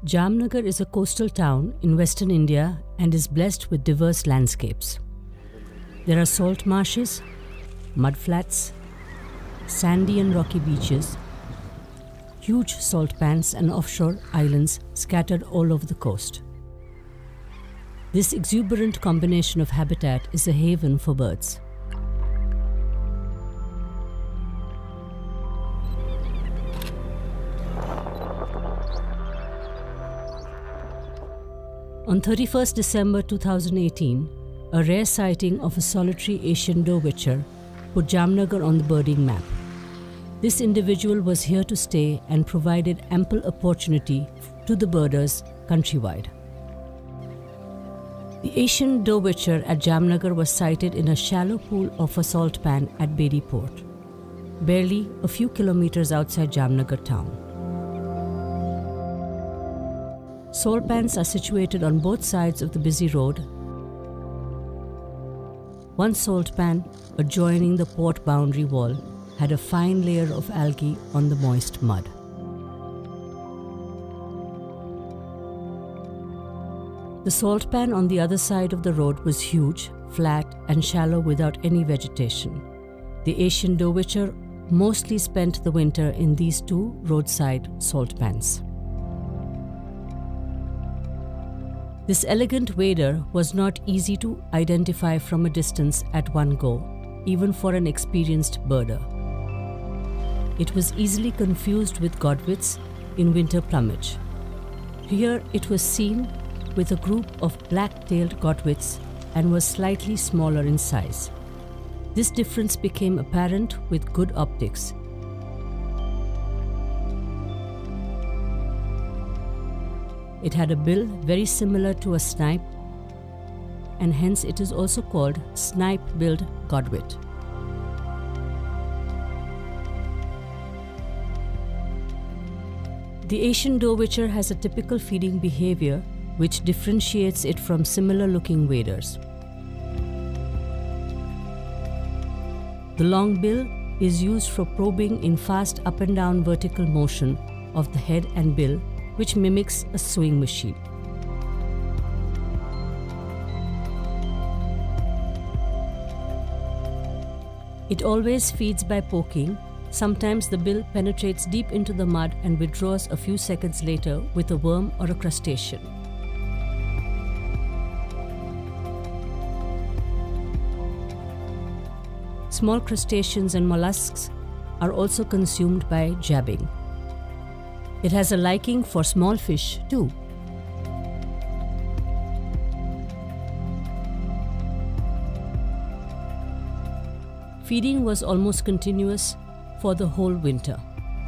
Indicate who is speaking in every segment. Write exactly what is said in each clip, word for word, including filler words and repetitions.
Speaker 1: Jamnagar is a coastal town in western India and is blessed with diverse landscapes. There are salt marshes, mudflats, sandy and rocky beaches, huge salt pans and offshore islands scattered all over the coast. This exuberant combination of habitat is a haven for birds. On thirty-first December two thousand eighteen, a rare sighting of a solitary Asian Dowitcher put Jamnagar on the birding map. This individual was here to stay and provided ample opportunity to the birders countrywide. The Asian Dowitcher at Jamnagar was sighted in a shallow pool of a salt pan at Bedi Port, barely a few kilometers outside Jamnagar town. Salt pans are situated on both sides of the busy road. One salt pan, adjoining the port boundary wall, had a fine layer of algae on the moist mud. The salt pan on the other side of the road was huge, flat and shallow without any vegetation. The Asian Dowitcher mostly spent the winter in these two roadside salt pans. This elegant wader was not easy to identify from a distance at one go, even for an experienced birder. It was easily confused with godwits in winter plumage. Here it was seen with a group of black-tailed godwits and was slightly smaller in size. This difference became apparent with good optics. It had a bill very similar to a snipe, and hence it is also called snipe-billed godwit. The Asian Dowitcher has a typical feeding behavior which differentiates it from similar-looking waders. The long bill is used for probing in fast up and down vertical motion of the head and bill, which mimics a sewing machine. It always feeds by poking. Sometimes the bill penetrates deep into the mud and withdraws a few seconds later with a worm or a crustacean. Small crustaceans and mollusks are also consumed by jabbing. It has a liking for small fish too. Feeding was almost continuous for the whole winter.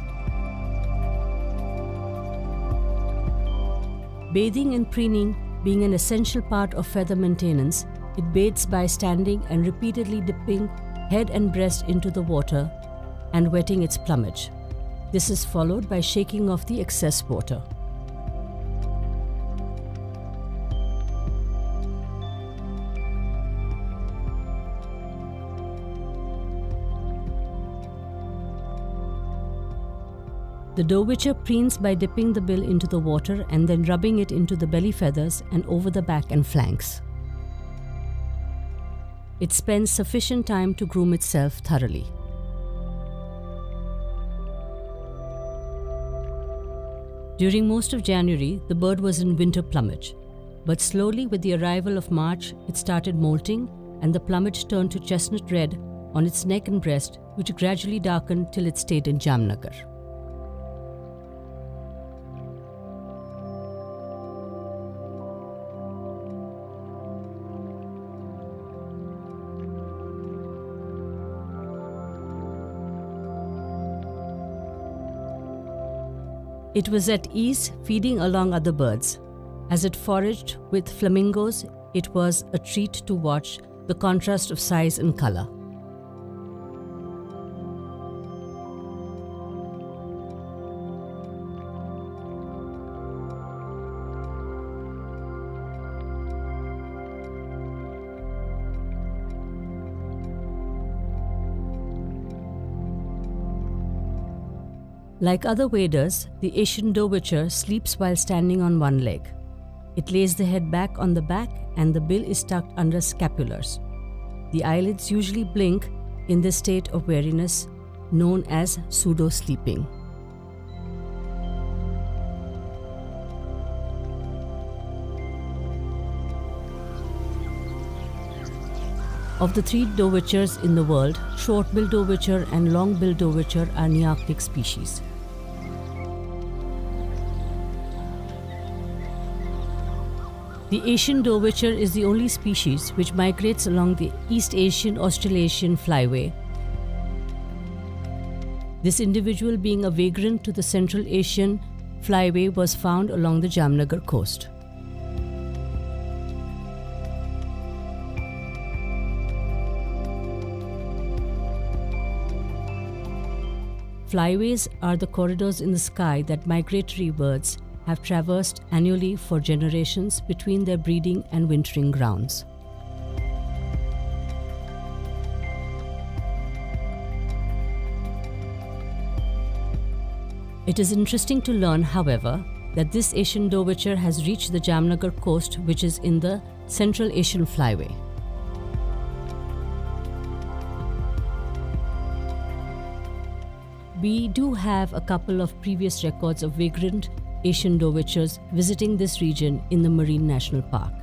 Speaker 1: Bathing and preening being an essential part of feather maintenance, it bathes by standing and repeatedly dipping head and breast into the water and wetting its plumage. This is followed by shaking off the excess water. The Dowitcher preens by dipping the bill into the water and then rubbing it into the belly feathers and over the back and flanks. It spends sufficient time to groom itself thoroughly. During most of January, the bird was in winter plumage, but slowly with the arrival of March, it started molting and the plumage turned to chestnut red on its neck and breast, which gradually darkened till it stayed in Jamnagar. It was at ease feeding along other birds. As it foraged with flamingos, it was a treat to watch the contrast of size and color. Like other waders, the Asian Dowitcher sleeps while standing on one leg. It lays the head back on the back and the bill is tucked under scapulars. The eyelids usually blink in this state of weariness known as pseudo-sleeping. Of the three Dowitchers in the world, short-billed Dowitcher and long-billed Dowitcher are Nearctic species. The Asian Dowitcher is the only species which migrates along the East Asian Australasian flyway. This individual, being a vagrant to the Central Asian flyway, was found along the Jamnagar coast. Flyways are the corridors in the sky that migratory birds have traversed annually for generations between their breeding and wintering grounds. It is interesting to learn, however, that this Asian Dowitcher has reached the Jamnagar coast, which is in the Central Asian flyway. We do have a couple of previous records of vagrant Asian Dowitchers visiting this region in the Marine National Park.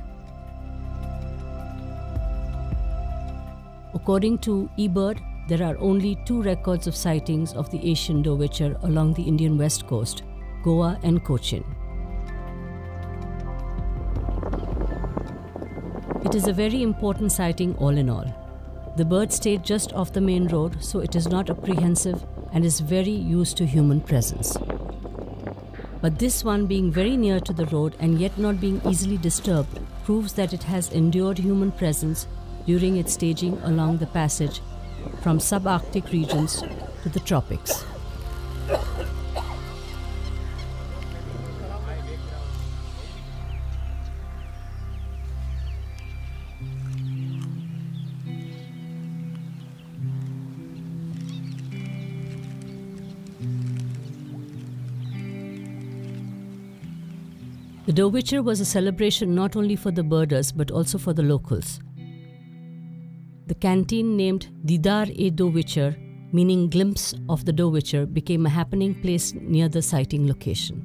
Speaker 1: According to eBird, there are only two records of sightings of the Asian Dowitcher along the Indian west coast, Goa and Cochin. It is a very important sighting all in all. The bird stayed just off the main road, so it is not apprehensive and is very used to human presence. But this one, being very near to the road and yet not being easily disturbed, proves that it has endured human presence during its staging along the passage from subarctic regions to the tropics. The Dowitcher was a celebration not only for the birders but also for the locals. The canteen named Didar-e-Dowitcher, meaning glimpse of the Dowitcher, became a happening place near the sighting location.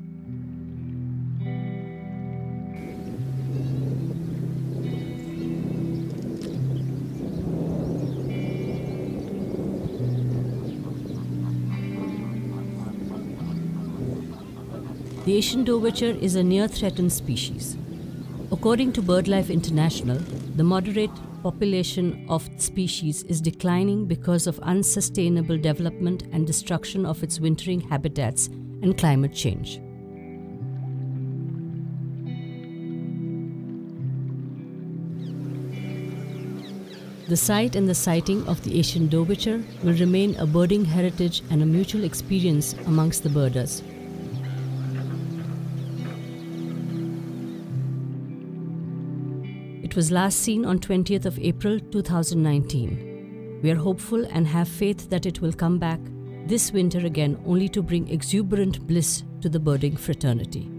Speaker 1: The Asian Dowitcher is a near-threatened species. According to BirdLife International, the moderate population of the species is declining because of unsustainable development and destruction of its wintering habitats and climate change. The sight and the sighting of the Asian Dowitcher will remain a birding heritage and a mutual experience amongst the birders. It was last seen on twentieth of April two thousand nineteen. We are hopeful and have faith that it will come back this winter again, only to bring exuberant bliss to the birding fraternity.